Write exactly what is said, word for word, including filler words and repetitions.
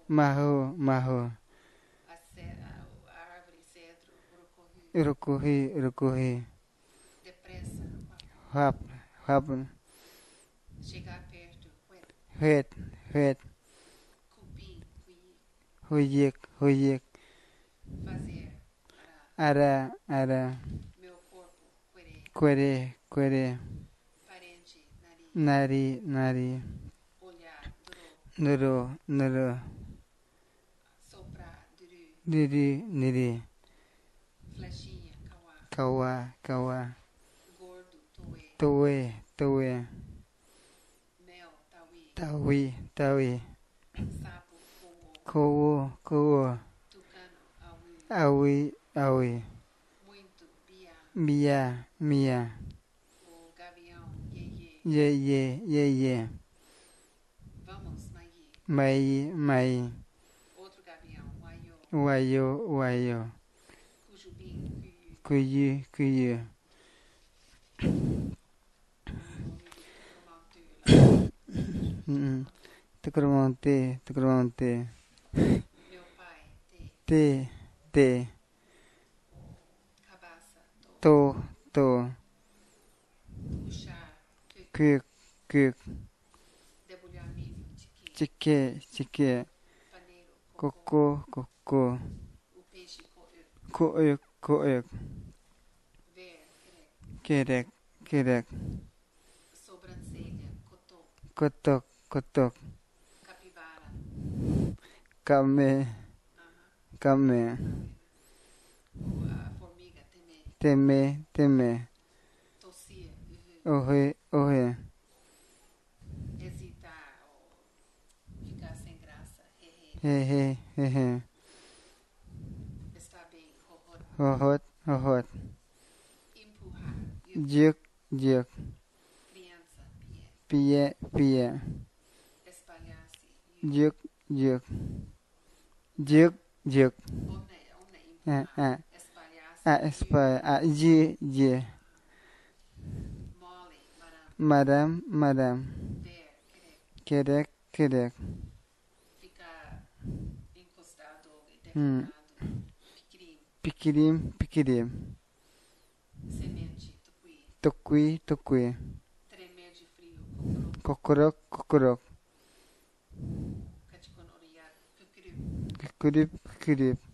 Mahu, Mahu. A, ce- a, a árvore cedro, urucuí. Urucuí, Urucuí. Depressa, Rap, Rap. chegar perto, huet. Huet, Huet. Cupim, cuí. Huyik, Huyik. Fazer, ará. Ara, Ara. Meu corpo, querer. Quere, Quere. Parente, nariz. Nari, Nari. Olhar, durou. Nuru, Nuru. Soprar, duru. Niri, Niri. Flechinha, cauá. Kawa, Kawa. Gordo, toê. Towe, Towe. Mel, tauí. Tawi, Tawi. Sapo, coô. Kowo, Kowo. Tucano, auí. Awi, Awi. Muito, biá. Mia, Mia. O gavião, iê, Ye, Ye, Ye, Ye. Vamos, maí. Mai, Mai. Outro gavião, uaiô. Wayo, Wayo. Cujubim, cuiú. Kuyu, Kuyu. Tucrumonte, Tucrumonte. Meu pai, te. Te, Te. Cabaça, to. To, To. Puxar, tuc. Kuk, Kuk. Debulhar milho, tiqui. Chique, Chique. Paneiro, cocô. Coco, Coco. O peixe, coê. Kouk, Kouk. Ver, querer. Kerek, Kerek. Sobrancelha, cotô. Kotok, Kotok. Capivara. Kame, Aham. Kame. O, a formiga, temer. Teme, Teme. Tossir, uhum. Ohe, Ohe. Hesitar, ou ficar sem graça, hehe. Hehe, Hehe. Está bem, horror. Hohot, Hohot. Empurrar, yu. Juk, Juk. Criança, pie. Pie, Pie. Espalhar-se, yu. Juk, Juk. Juk, Juk. One, one, Ah, empurrar. ah. Espalhar-se, Ah, yu. espa, ah, Ji, Ji. Mole, marame. Madam, Madam. Ver, querer. Kerek, Kerek. Ficar encostado, Hum. deitado. Piquirim. Piquirim, Piquirim. Semente, tucuí. Tokui, Tokui. Tremer de frio, cocorô. Kokorok, Kokorok. Caticonoriar, cucuru. Kukurip, Kukurip.